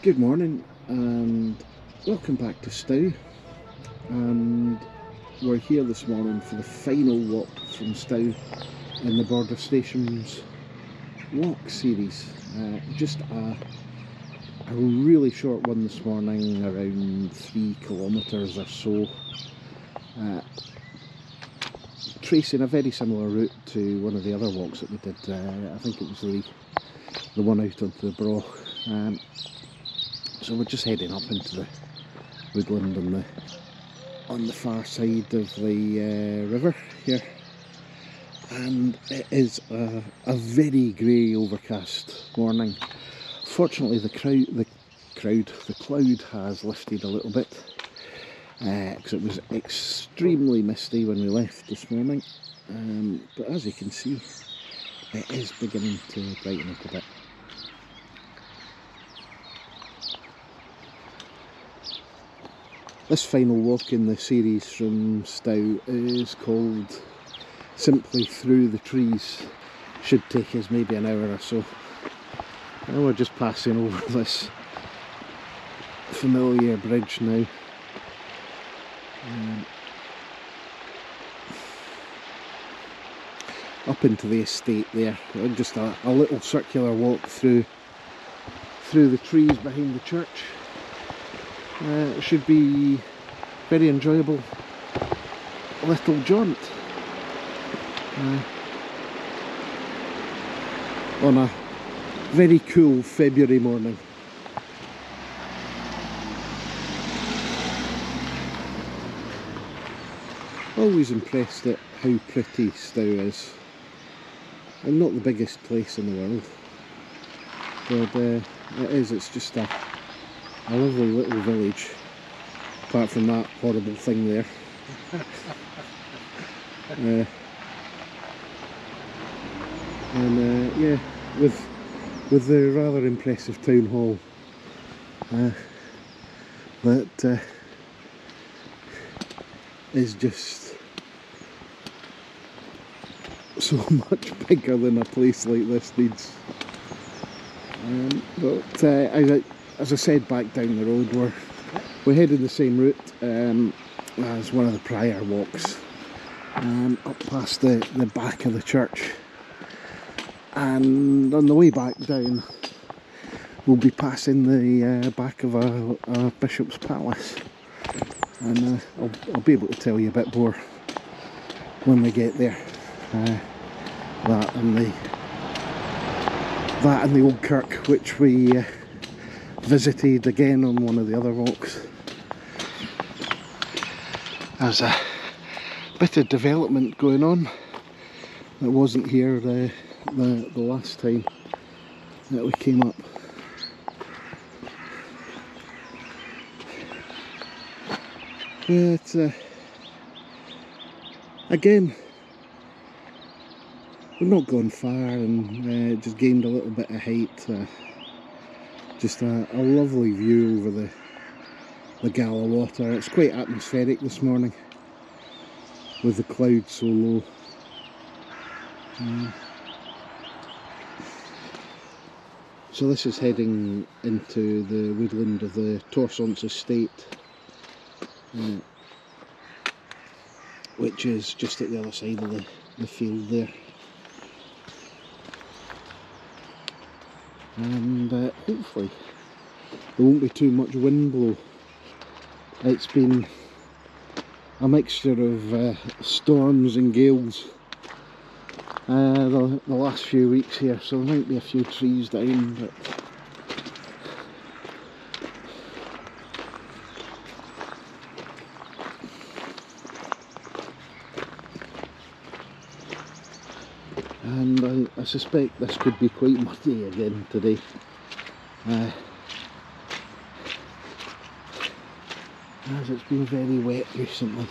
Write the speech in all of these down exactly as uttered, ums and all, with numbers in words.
Good morning and welcome back to Stow, and we're here this morning for the final walk from Stow in the Border Stations walk series. Uh, just a, a really short one this morning, around three kilometres or so, uh, tracing a very similar route to one of the other walks that we did. uh, I think it was the, the one out onto the Broch. Um, So we're just heading up into the woodland on the on the far side of the uh, river here, and it is a, a very grey, overcast morning. Fortunately, the crowd, the crowd, the cloud has lifted a little bit because uh, it was extremely misty when we left this morning. Um, but as you can see, it is beginning to brighten up a bit. This final walk in the series from Stow is called Simply Through the Trees. Should take us maybe an hour or so. And we're just passing over this familiar bridge now. Um, up into the estate there. Just a, a little circular walk through through the trees behind the church. Uh, it should be very enjoyable little jaunt uh, on a very cool February morning. Always impressed at how pretty Stow is, and not the biggest place in the world, but uh, it is. It's just a A lovely little village, apart from that horrible thing there. uh, and uh, yeah, with with the rather impressive town hall uh, that uh, is just so much bigger than a place like this needs. Um, but uh, as I As I said back down the road, we're, we're heading the same route um, as one of the prior walks, um, up past the, the back of the church, and on the way back down we'll be passing the uh, back of a, a Bishop's Palace, and uh, I'll, I'll be able to tell you a bit more when we get there. Uh, that and the that and the old kirk, which we uh, visited again on one of the other walks. There's a bit of development going on that wasn't here the, the, the last time that we came up. But uh, again, we've not gone far, and uh, just gained a little bit of height. Uh, Just a, a lovely view over the, the Gala water. It's quite atmospheric this morning with the clouds so low. Um, so this is heading into the woodland of the Torsonse estate, uh, which is just at the other side of the, the field there. And uh, hopefully there won't be too much wind blow. It's been a mixture of uh, storms and gales uh, the, the last few weeks here, so there might be a few trees down, but and I, I suspect this could be quite muddy again today. Uh, as it's been very wet recently.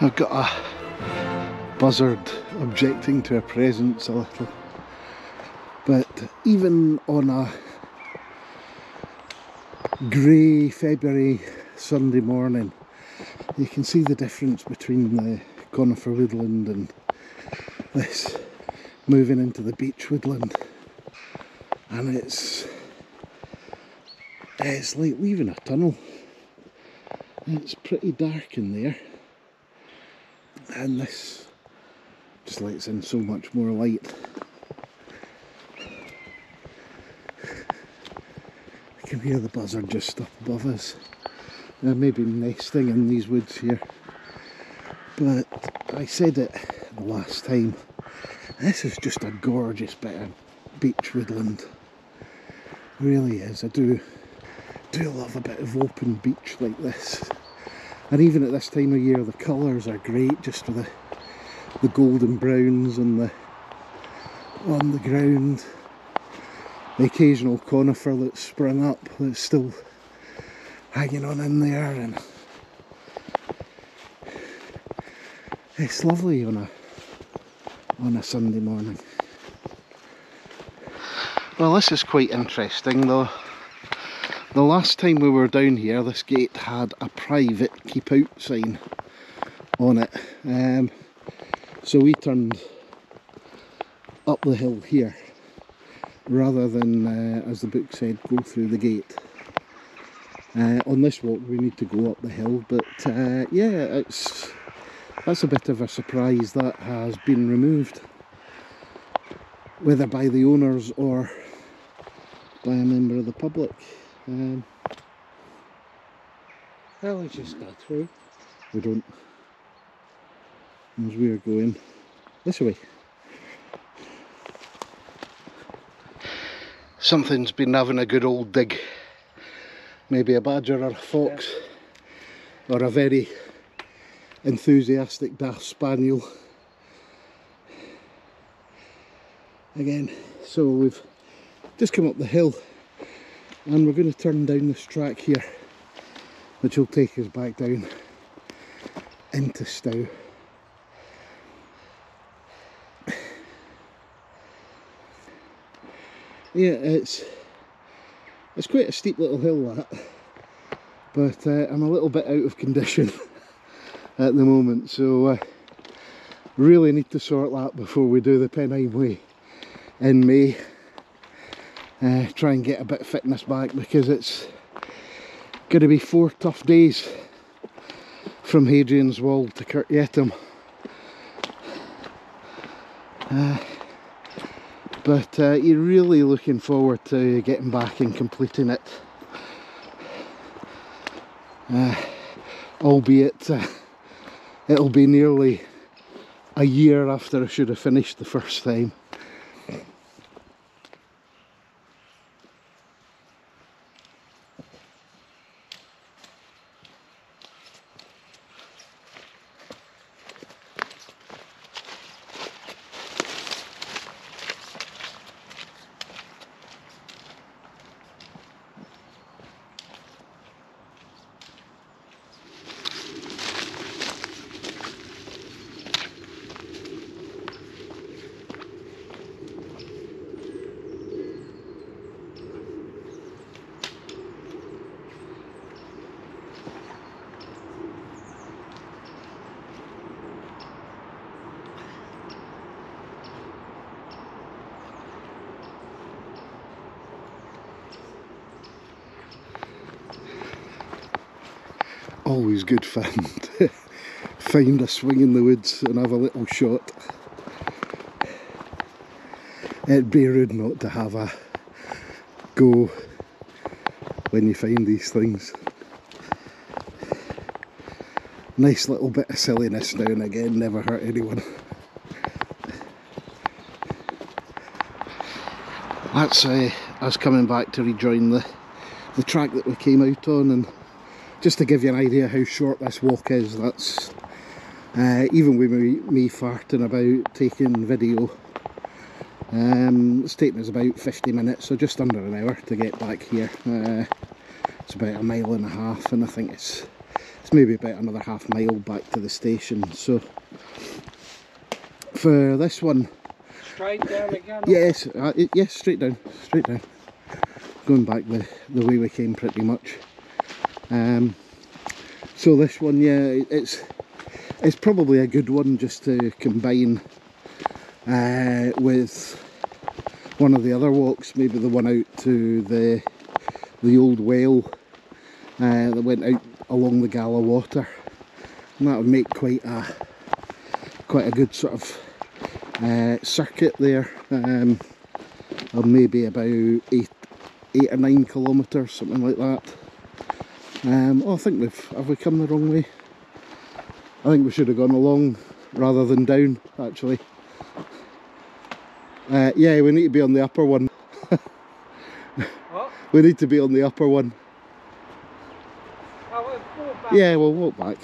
I've got a buzzard objecting to our presence a little, but even on a grey February Sunday morning you can see the difference between the conifer woodland and this moving into the beech woodland, and it's it's like leaving a tunnel. It's pretty dark in there, and this just lets in so much more light. I can hear the buzzard just up above us. They're maybe nesting in these woods here, but I said it the last time, this is just a gorgeous bit of beech woodland. It really is. I do do love a bit of open beech like this, and even at this time of year the colours are great, just with the, the golden browns on the on the ground, the occasional conifer that's sprung up that's still hanging on in there, and it's lovely on a on a Sunday morning. Well, this is quite interesting though. The last time we were down here, this gate had a private keep out sign on it, um, so we turned up the hill here rather than, uh, as the book said, go through the gate. Uh, on this walk we need to go up the hill, but uh, yeah, it's that's a bit of a surprise that has been removed, whether by the owners or by a member of the public. Um, well, let's just go through. We don't, as we are going this way. Something's been having a good old dig. Maybe a badger or a fox, or a very enthusiastic daft spaniel. Again, so we've just come up the hill and we're going to turn down this track here, which will take us back down into Stow. Yeah, it's it's quite a steep little hill that, but uh, I'm a little bit out of condition at the moment, so uh, really need to sort that before we do the Pennine Way in May. Uh, try and get a bit of fitness back, because it's going to be four tough days from Hadrian's Wall to Kirkyetum. Uh, but uh, you're really looking forward to getting back and completing it, uh, albeit uh, it'll be nearly a year after I should have finished the first time. Always good fun to find a swing in the woods and have a little shot. It'd be rude not to have a go when you find these things. Nice little bit of silliness now and again, never hurt anyone. That's uh, us coming back to rejoin the, the track that we came out on, and just to give you an idea how short this walk is, that's uh, even with me, me farting about taking video, um, it's taken us about fifty minutes, so just under an hour to get back here. Uh, it's about a mile and a half, and I think it's it's maybe about another half mile back to the station. So for this one, straight down again? Yes, uh, it, yes, straight down, straight down. Going back the, the way we came pretty much. Um, so this one, yeah, it's it's probably a good one just to combine uh, with one of the other walks, maybe the one out to the the old well uh, that went out along the Gala water, and that would make quite a quite a good sort of uh, circuit there, um, of maybe about eight eight or nine kilometres, something like that. Um, oh, I think we've have we come the wrong way. I think we should have gone along rather than down, actually. Uh, yeah, we need to be on the upper one. What? We need to be on the upper one. Oh, we'll walk back. Yeah, we'll walk back.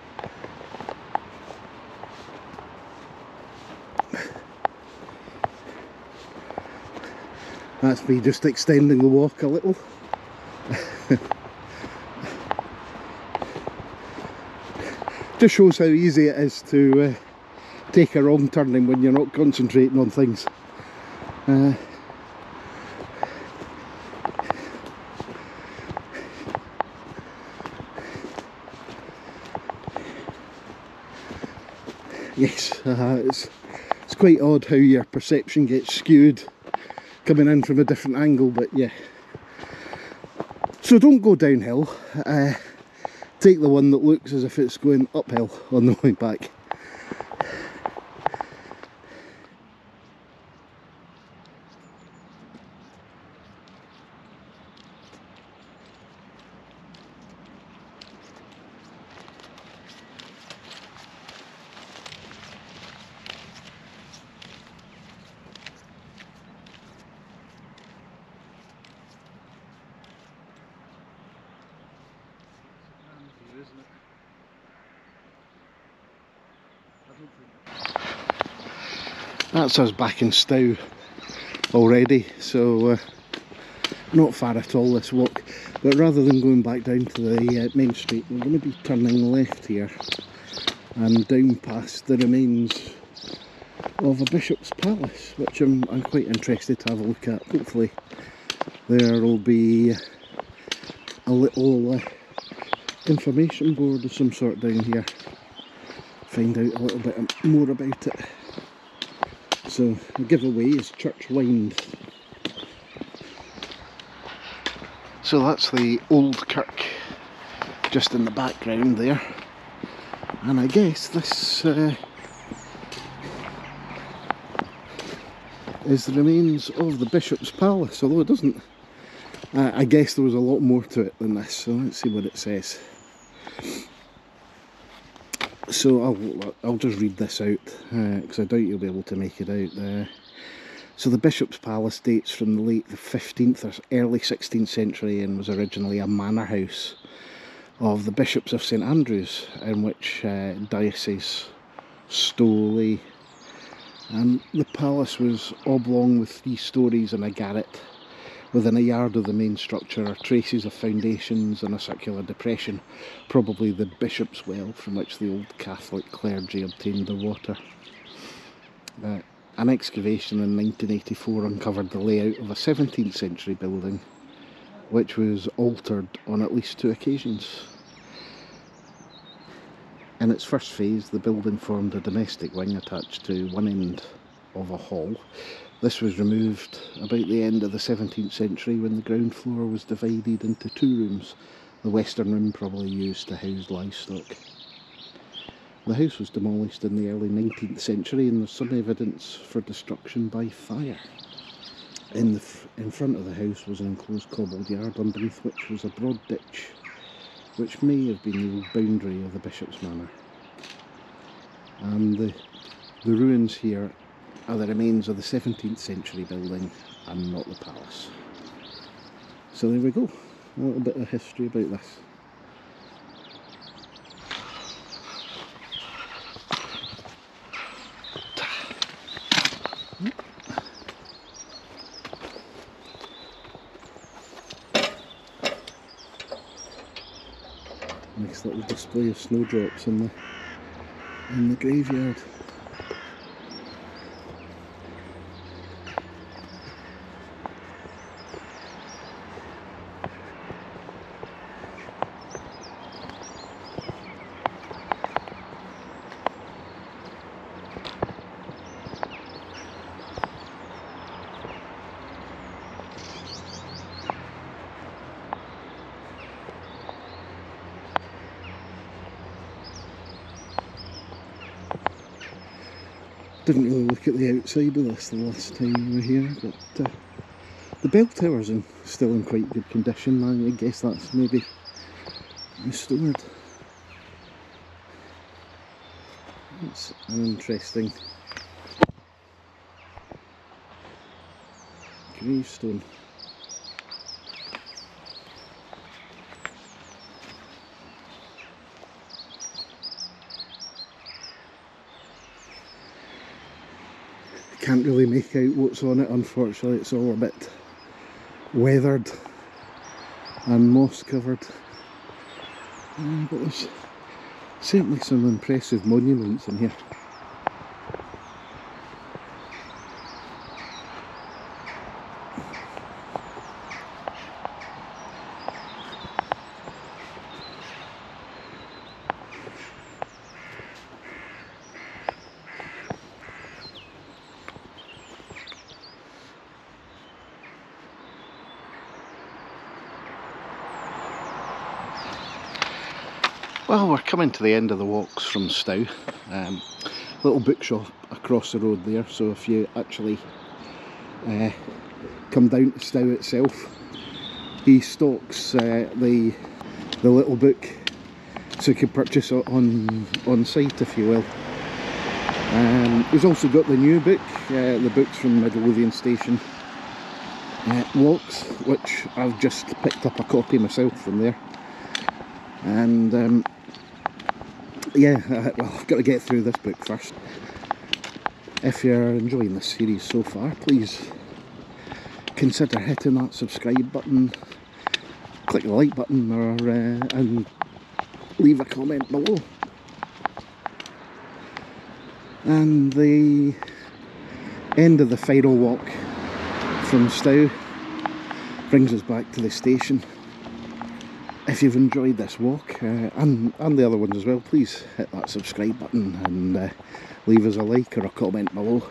That's me just extending the walk a little. Just shows how easy it is to uh, take a wrong turning when you're not concentrating on things. Uh, yes, uh, it's, it's quite odd how your perception gets skewed coming in from a different angle, but yeah. So don't go downhill, uh, take the one that looks as if it's going uphill on the way back. That's us back in Stow already, so uh, not far at all this walk, but rather than going back down to the uh, main street, we're going to be turning left here and down past the remains of a bishop's palace, which I'm, I'm quite interested to have a look at. Hopefully there will be a little uh, information board of some sort down here, find out a little bit more about it. So the giveaway is Church Wind. So that's the old kirk just in the background there, and I guess this uh, is the remains of the bishop's palace, although it doesn't, uh, I guess there was a lot more to it than this, so let's see what it says. So I'll, I'll just read this out, because uh, I doubt you'll be able to make it out. Uh, so the Bishop's Palace dates from the late fifteenth or early sixteenth century and was originally a manor house of the Bishops of St Andrews, in which uh, diocese Stow lay. And the palace was oblong with three stories and a garret. Within a yard of the main structure are traces of foundations and a circular depression, probably the bishop's well from which the old Catholic clergy obtained their water. Uh, an excavation in nineteen eighty-four uncovered the layout of a seventeenth century building, which was altered on at least two occasions. In its first phase, the building formed a domestic wing attached to one end of a hall. This was removed about the end of the seventeenth century when the ground floor was divided into two rooms, the western room probably used to house livestock. The house was demolished in the early nineteenth century and there's some evidence for destruction by fire. In, the f in front of the house was an enclosed cobbled yard, underneath which was a broad ditch, which may have been the old boundary of the bishop's manor. And the, the ruins here are the remains of the seventeenth century building and not the palace. So there we go, a little bit of history about this. nice little display of snowdrops in the in the graveyard. Didn't really look at the outside of this the last time we were here, but uh, the bell tower's in, still in quite good condition. I guess that's maybe restored. It's an interesting gravestone. Can't really make out what's on it, unfortunately. It's all a bit weathered and moss covered, uh, but there's certainly some impressive monuments in here. Well, we're coming to the end of the walks from Stow. Um, little bookshop across the road there, so if you actually uh, come down to Stow itself, he stocks uh, the the little book, so you can purchase it on on site, if you will. Um, he's also got the new book, uh, the books from Midlothian Station uh, walks, which I've just picked up a copy myself from there. And um, yeah, uh, well, I've got to get through this book first. If you're enjoying this series so far, please consider hitting that subscribe button, click the like button, or uh, and leave a comment below. And the end of the final walk from Stow brings us back to the station. If you've enjoyed this walk, uh, and, and the other ones as well, please hit that subscribe button and uh, leave us a like or a comment below.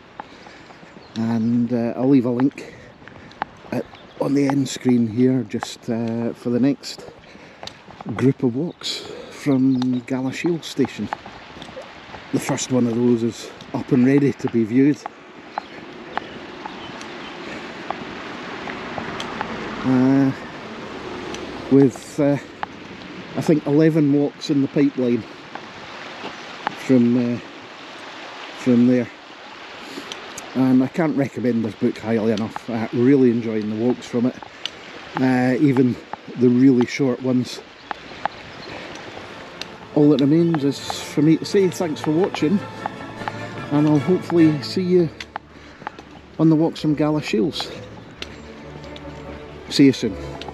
And uh, I'll leave a link at, on the end screen here, just uh, for the next group of walks from Galashiels Station. The first one of those is up and ready to be viewed. Uh, with uh, I think eleven walks in the pipeline from uh, from there, and I can't recommend this book highly enough. Uh, really enjoying the walks from it, uh, even the really short ones. All that remains is for me to say thanks for watching, and I'll hopefully see you on the walks from Galashiels. See you soon.